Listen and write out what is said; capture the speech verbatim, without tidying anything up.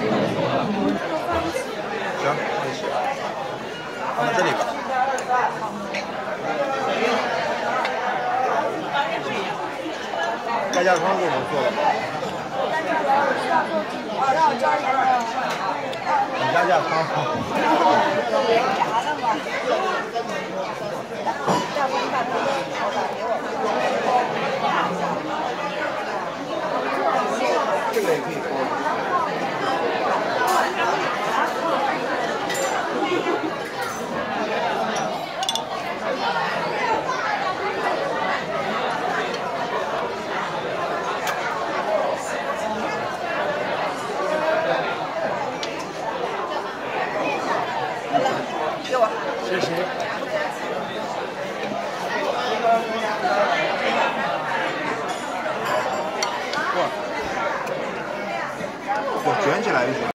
行，放一起，放在这里吧。盖架汤给我们做了吗？你家架汤。这个也可以锅。 给我。 谢谢。哇，我卷起来一点。